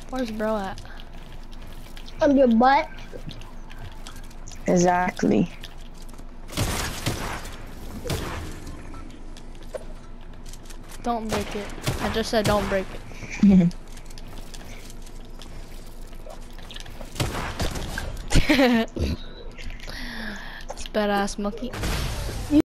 Where's bro at? On your butt. Exactly. Don't break it. I just said don't break it. Spedass Monkey.